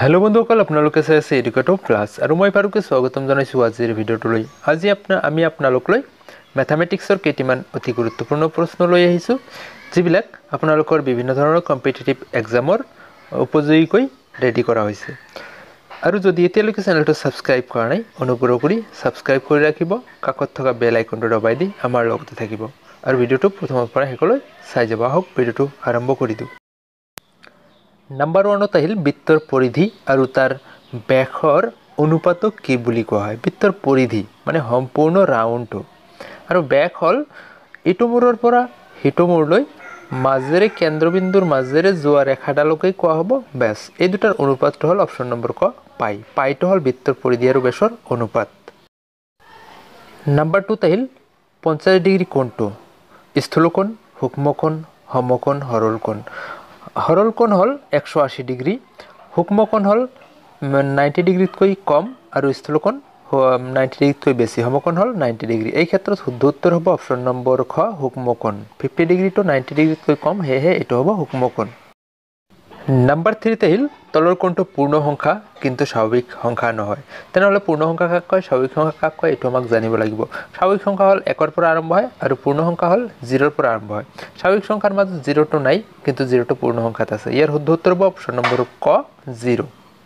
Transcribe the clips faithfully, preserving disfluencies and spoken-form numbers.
Hello बंधुসকল আপোনালোকে চাই আছে এডুকেটৰ প্লাস আৰু মই পাৰুকে স্বাগতম জনাইছো আজিৰ ভিডিঅ'টোলৈ। আজি আপনা আমি আপোনালোকলৈ ম্যাথমেটিক্সৰ কেইটিমান অতি গুৰুত্বপূৰ্ণ প্ৰশ্ন লৈ আহিছো যিবিলাক আপোনালোকৰ বিভিন্ন ধৰণৰ কম্পিটিটিভ এক্সামৰ উপযোগীকৈ ৰেডি কৰা হৈছে। আৰু যদি এতিয়ালৈকে চেনেলটো সাবস্ক্ৰাইব কৰা নাই অনুগ্ৰহ কৰি সাবস্ক্ৰাইব কৰি ৰাখিব, কাষত থকা বেল আইকনটো দবাই দি আমাৰ লগতে থাকিব আৰু ভিডিঅ'টো প্ৰথমৰ পৰা শেষলৈ চাই যাব। আহক ভিডিঅ'টো আৰম্ভ কৰি দিওঁ। নাম্বাৰ ওৱানত আহিল বৃত্তৰ পৰিধি আৰু তাৰ ব্যাসৰ অনুপাতক কি বুলি কোৱা হয়। বৃত্তৰ পৰিধি মানে সম্পূৰ্ণ ৰাউণ্ডটো আৰু ব্যাস হ'ল ইটো মূৰৰ পৰা সিটো মূৰলৈ মাজেৰে কেন্দ্ৰবিন্দুৰ মাজেৰে যোৱা ৰেখাডালকে কোৱা হ'ব ব্যাস। এই দুটাৰ অনুপাতটো হ'ল অপশ্যন নম্বৰ ক পাই। পাইটো হ'ল বৃত্তৰ পৰিধি আৰু ব্যাসৰ অনুপাত। নাম্বাৰ টুত আহিল পঞ্চাছ ডিগ্ৰী কোণটো স্থূলকোণ, সূক্ষ্মকোণ, সমকোণ, সৰলকোণ। সৰলকোণ হ'ল একশ আশী ডিগ্ৰী, সূক্ষ্মকোণ হ'ল নাইণ্টি ডিগ্ৰীতকৈ কম আৰু স্থূলকোণ নাইণ্টি ডিগ্ৰীতকৈ বেছি, সমকোণ হ'ল নাইণ্টি ডিগ্ৰী। এই ক্ষেত্ৰত শুদ্ধ উত্তৰ হ'ব অপশ্যন নম্বৰ খ সূক্ষ্মকোণ। ফিফটি ডিগ্ৰী টু নাইণ্টি ডিগ্ৰীতকৈ কম, সেয়েহে এইটো হ'ব সূক্ষ্মকোণ। নাম্বাৰ থ্ৰীত আহিল তলৰ কোণটো পূৰ্ণ সংখ্যা কিন্তু স্বাভাৱিক সংখ্যা নহয়। তেনেহ'লে পূৰ্ণ সংখ্যা কাক কয়, স্বাভাৱিক সংখ্যা কাক কয়, এইটো আমাক জানিব লাগিব। স্বাভাৱিক সংখ্যা হ'ল একৰ পৰা আৰম্ভ হয় আৰু পূৰ্ণ সংখ্যা হ'ল জিৰ'ৰ পৰা আৰম্ভ হয়। স্বাভাৱিক সংখ্যাৰ মাজত জিৰ'টো নাই কিন্তু জিৰ'টো পূৰ্ণ সংখ্যাত আছে। ইয়াৰ শুদ্ধ উত্তৰ হ'ব অপশ্যন নম্বৰ ক জিৰ'।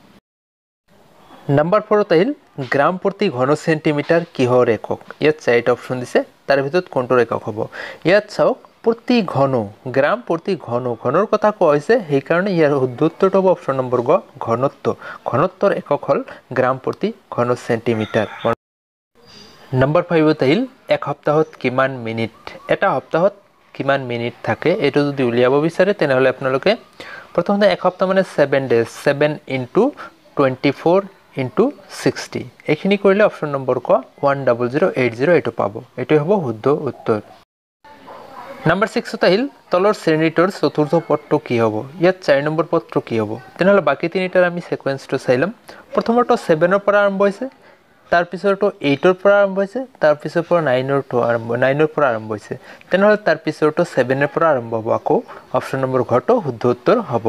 নাম্বাৰ ফ'ৰত আহিল গ্ৰাম প্ৰতি ঘন চেণ্টিমিটাৰ কিহৰ একক। ইয়াত চাৰিটা অপশ্যন দিছে, তাৰ ভিতৰত কোনটোৰ একক হ'ব। ইয়াত চাওক প্ৰতি ঘন, গ্ৰাম প্ৰতি ঘন, ঘনৰ কথা কোৱা হৈছে, সেইকাৰণে ইয়াৰ শুদ্ধ উত্তৰটো হ'ব অপশ্যন নম্বৰ গ ঘনত্ব। ঘনত্বৰ একক হ'ল গ্ৰাম প্ৰতি ঘন চেণ্টিমিটাৰ। নাম্বাৰ ফাইভত আহিল এক সপ্তাহত কিমান মিনিট। এটা সপ্তাহত কিমান মিনিট থাকে এইটো যদি উলিয়াব বিচাৰে তেনেহ'লে আপোনালোকে প্ৰথমতে এক সপ্তাহ মানে seven days, seven into twenty four into sixty, এইখিনি কৰিলে অপশ্যন নম্বৰ ক one double zero' eight zero' এইটো পাব। এইটোৱে হ'ব শুদ্ধ উত্তৰ। নাম্বাৰ ছিক্সত আহিল তলৰ শ্ৰেণীটোৰ চতুৰ্থ পদটো কি হ'ব। ইয়াত চাৰি নম্বৰ পদটো কি হ'ব। তেনেহ'লে বাকী তিনিটাৰ আমি ছিকুৱেঞ্চটো চাই ল'ম। প্ৰথমৰটো ছেভেনৰ পৰা আৰম্ভ হৈছে, তাৰপিছৰটো এইটৰ পৰা আৰম্ভ হৈছে, তাৰপিছৰ পৰা নাইনৰটো আৰম্ভ নাইনৰ পৰা আৰম্ভ হৈছে। তেনেহ'লে তাৰপিছৰটো ছেভেনৰ পৰা আৰম্ভ হ'ব। আকৌ অপশ্যন নম্বৰ ঘটো শুদ্ধ উত্তৰ হ'ব।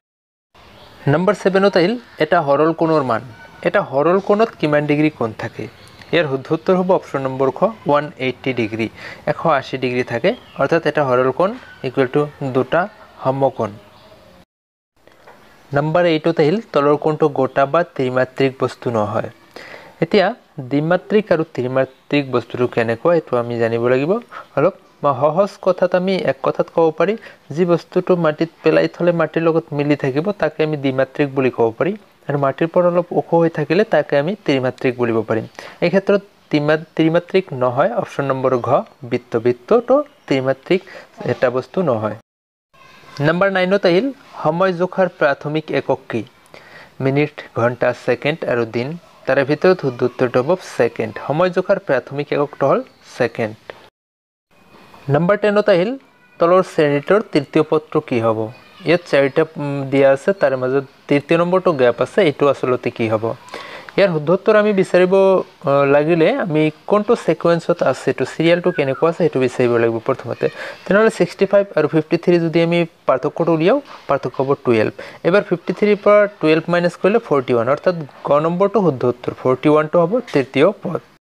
নম্বৰ ছেভেনত আহিল এটা সৰল কোণৰ মান। এটা সৰল কোণত কিমান ডিগ্ৰী কোণ থাকে। ইয়াৰ শুদ্ধ উত্তৰ হ'ব অপশ্যন নম্বৰ খ ওৱান এইট্টি ডিগ্ৰী, এশ আশী ডিগ্ৰী থাকে, অৰ্থাৎ এটা সৰল কোণ ইকুৱেল টু দুটা সমকোণ। নম্বৰ এইটত আহিল তলৰ কোণটো গোটা বা ত্ৰিমাত্ৰিক বস্তু নহয়। এতিয়া দ্বিমাত্ৰিক আৰু ত্ৰিমাত্ৰিক বস্তুটো কেনেকুৱা এইটো আমি জানিব লাগিব। অলপ সহজ কথাত আমি এক কথাত ক'ব পাৰি, যি বস্তুটো মাটিত পেলাই থ'লে মাটিৰ লগত মিলি থাকিব তাকে আমি দ্বিমাত্ৰিক বুলি ক'ব পাৰি, আৰু মাটিৰ পৰা অলপ ওখ হৈ থাকিলে তাকে আমি ত্ৰিমাত্ৰিক বুলিব পাৰিম। এই ক্ষেত্ৰত ত্ৰিমাত্ৰিক নহয় অপশ্যন নম্বৰ ঘ বৃত্ত। বৃত্তটো ত্ৰিমাত্ৰিক এটা বস্তু নহয়। নম্বৰ নাইনত আহিল সময় জোখাৰ প্ৰাথমিক একক কি। মিনিট, ঘণ্টা, ছেকেণ্ড আৰু দিন, তাৰে ভিতৰত শুদ্ধ উত্তৰটো হ'ব ছেকেণ্ড। সময় জোখাৰ প্ৰাথমিক এককটো হ'ল ছেকেণ্ড। নম্বৰ টেনত আহিল তলৰ শ্ৰেণীটোৰ তৃতীয় পদটো কি হ'ব। ইয়াত চাৰিটা দিয়া আছে, তাৰে মাজত তৃতীয় নম্বৰটো গেপ আছে, এইটো আচলতে কি হ'ব। ইয়াৰ শুদ্ধ উত্তৰ আমি বিচাৰিব লাগিলে আমি কোনটো ছিকুৱেঞ্চত আছে, এইটো চিৰিয়েলটো কেনেকুৱা আছে সেইটো বিচাৰিব লাগিব প্ৰথমতে। তেনেহ'লে ছিক্সটি ফাইভ আৰু ফিফটি থ্ৰী যদি আমি পাৰ্থক্যটো উলিয়াওঁ, পাৰ্থক্য হ'ব টুৱেল্ভ। এবাৰ ফিফটি থ্ৰীৰ পৰা টুৱেল্ভ মাইনাছ কৰিলে ফৰ্টি ওৱান, অৰ্থাৎ গ নম্বৰটো শুদ্ধ উত্তৰ। ফৰ্টি ওৱানটো হ'ব তৃতীয় পদ।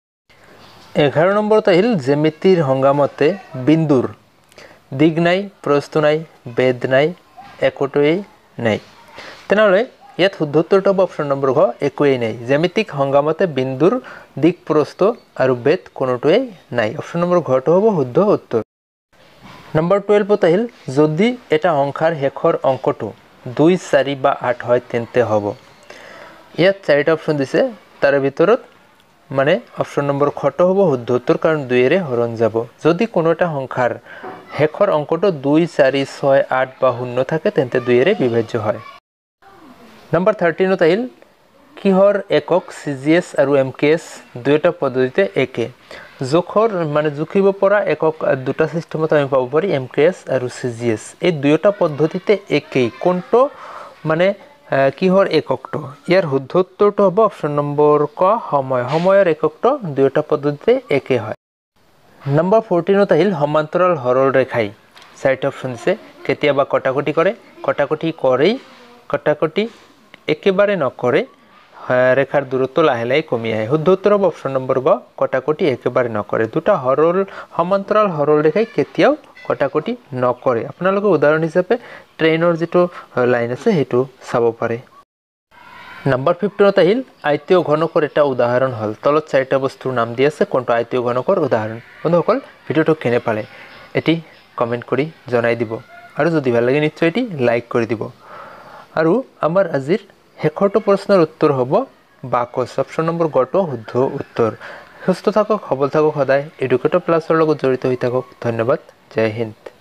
এঘাৰ নম্বৰত আহিল জ্যামিতিৰ সংগ্ৰামতে বিন্দুৰ দিগ নাই, প্ৰস্থ নাই, বেদ নাই, একোটোৱেই নাই। তেনেহ'লে ইয়াত শুদ্ধ উত্তৰটো হ'ব অপশ্যন নম্বৰ ঘ একোৱেই নাই। জ্যামিতিক সংগ্ৰামতে বিন্দুৰ দিগ, প্ৰস্থ আৰু বেদ কোনোটোৱেই নাই। অপশ্যন নম্বৰ ঘটো হ'ব শুদ্ধ উত্তৰ। নম্বৰ টুৱেল্ভত আহিল যদি এটা সংখ্যাৰ শেষৰ অংকটো দুই, চাৰি বা আঠ হয় তেন্তে হ'ব। ইয়াত চাৰিটা অপশ্যন দিছে, তাৰে ভিতৰত মানে অপশ্যন নম্বৰ খটো হ'ব শুদ্ধ উত্তৰ, কাৰণ দুইৰে হৰণ যাব। যদি কোনো এটা সংখ্যাৰ শেষৰ অংকটো দুই, চাৰি, ছয়, আঠ বা শূন্য থাকে তেন্তে দুইৰে বিভাজ্য হয়। নম্বৰ থাৰ্টিনত আহিল কিহৰ একক চি জি এছ আৰু এম কে এছ দুয়োটা পদ্ধতিতে একে। জোখৰ মানে জুখিব পৰা একক দুটা ছিষ্টেমত আমি পাব পাৰি, এম কে এছ আৰু চি জি এছ। এই দুয়োটা পদ্ধতিতে একেই। কোনটো মানে কিহৰ এককটো। ইয়াৰ শুদ্ধ উত্তৰটো হ'ব অপশ্যন নম্বৰ ক সময়। সময়ৰ এককটো দুয়োটা পদ্ধতিতে একে হয়। নম্বৰ ফৰ্টিনত আহিল সমান্তৰাল সৰল ৰেখাই চাৰিটা অপশ্যন দিছে, কেতিয়াবা কটাকটি কৰে, কটাকটি কৰেই, কটাকটি একেবাৰে নকৰে ৰেখাৰ দূৰত্ব লাহে লাহে কমি আহে। শুদ্ধ উত্তৰ হ'ব অপশ্যন নম্বৰ গ কটাকটি একেবাৰে নকৰে। দুটা সৰল সমান্তৰাল সৰল ৰেখাই কেতিয়াও কটাকটি নকৰে। আপোনালোকে উদাহৰণ হিচাপে ট্ৰেইনৰ যিটো লাইন আছে সেইটো চাব পাৰে। নাম্বাৰ ফিফটিনত আহিল আয়তীয় ঘনকৰ এটা উদাহৰণ হ'ল। তলত চাৰিটা বস্তুৰ নাম দি আছে, কোনটো আয়তীয় ঘনকৰ উদাহৰণ। বন্ধুসকল ভিডিঅ'টো কেনে পালে এটি কমেণ্ট কৰি জনাই দিব আৰু যদি ভাল লাগে নিশ্চয় এটি লাইক কৰি দিব। আৰু আমাৰ আজিৰ শেষৰটো প্ৰশ্নৰ উত্তৰ হ'ব বাকচ। অপশ্যন নম্বৰ গটো শুদ্ধ উত্তৰ। সুস্থ থাকক, সবল থাকক, সদায় এডুকেটৰ প্লাছৰ লগত জড়িত হৈ থাকক। ধন্যবাদ। জয় হিন্দ।